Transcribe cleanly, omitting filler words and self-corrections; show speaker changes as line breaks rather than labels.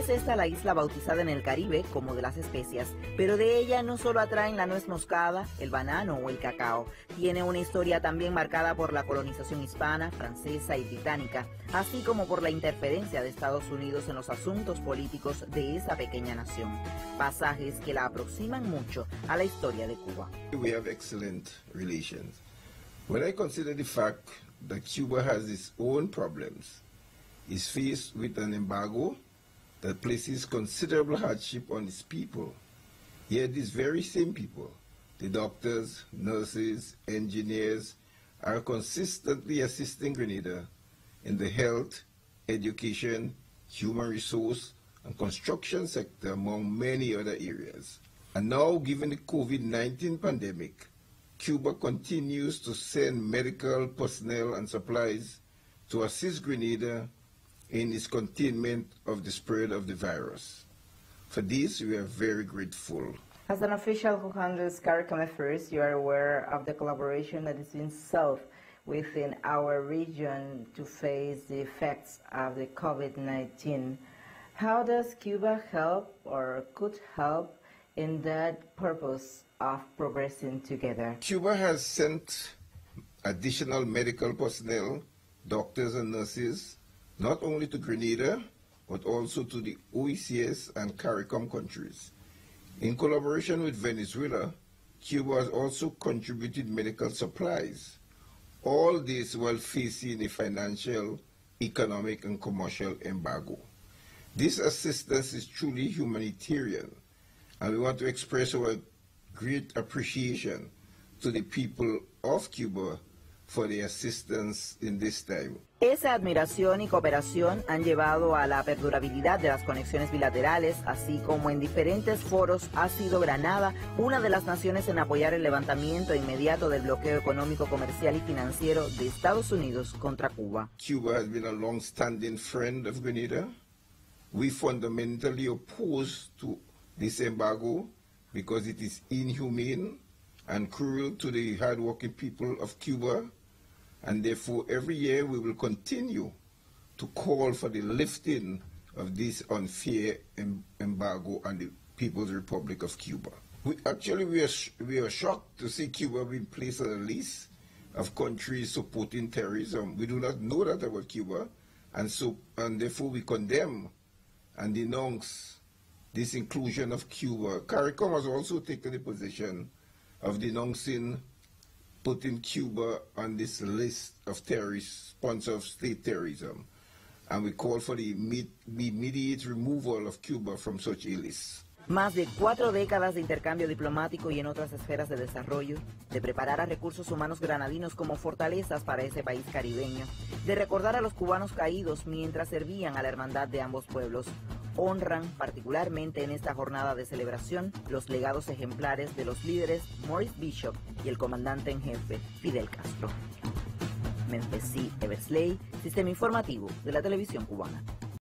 Es esta la isla bautizada en el Caribe como de las especias, pero de ella no solo atraen la nuez moscada, el banano o el cacao. Tiene una historia también marcada por la colonización hispana, francesa y británica, así como por la interferencia de Estados Unidos en los asuntos políticos de esa pequeña nación. Pasajes que la aproximan mucho a la historia de Cuba.
We have excellent relations. When I consider the fact that Cuba has its own problems, is faced with an embargo that places considerable hardship on its people. Yet these very same people, the doctors, nurses, engineers, are consistently assisting Grenada in the health, education, human resource, and construction sector, among many other areas. And now, given the COVID-19 pandemic, Cuba continues to send medical personnel and supplies to assist Grenada in its containment of the spread of the virus. For this, we are very grateful.
As an official who handles CARICOM affairs, you are aware of the collaboration that is being sought within our region to face the effects of the COVID-19. How does Cuba help or could help in that purpose of progressing together?
Cuba has sent additional medical personnel, doctors and nurses, not only to Grenada, but also to the OECS and CARICOM countries. In collaboration with Venezuela, Cuba has also contributed medical supplies. All this while facing a financial, economic, and commercial embargo. This assistance is truly humanitarian, and we want to express our great appreciation to the people of Cuba for the assistance in this time.
Esa admiración y cooperación han llevado a la perdurabilidad de las conexiones bilaterales, así como en diferentes foros ha sido Granada una de las naciones en apoyar el levantamiento inmediato del bloqueo económico, comercial y financiero de Estados Unidos contra Cuba.
Cuba has been a long-standing friend of Grenada. We fundamentally oppose to this embargo because it is inhumane and cruel to the hard-working people of Cuba. And therefore, every year we will continue to call for the lifting of this unfair embargo on the People's Republic of Cuba. We are shocked to see Cuba being placed on a list of countries supporting terrorism. We do not know that about Cuba, and therefore we condemn and denounce this inclusion of Cuba. CARICOM has also taken the position of denouncing putting Cuba on this list of terrorists, sponsors of state terrorism, and we call for the immediate removal of Cuba from such a list.
Más de 4 décadas de intercambio diplomático y en otras esferas de desarrollo, de preparar a recursos humanos granadinos como fortalezas para ese país caribeño, de recordar a los cubanos caídos mientras servían a la hermandad de ambos pueblos, honran particularmente en esta jornada de celebración los legados ejemplares de los líderes Maurice Bishop y el comandante en jefe Fidel Castro. Memphis C. Eversley, Sistema Informativo de la Televisión Cubana.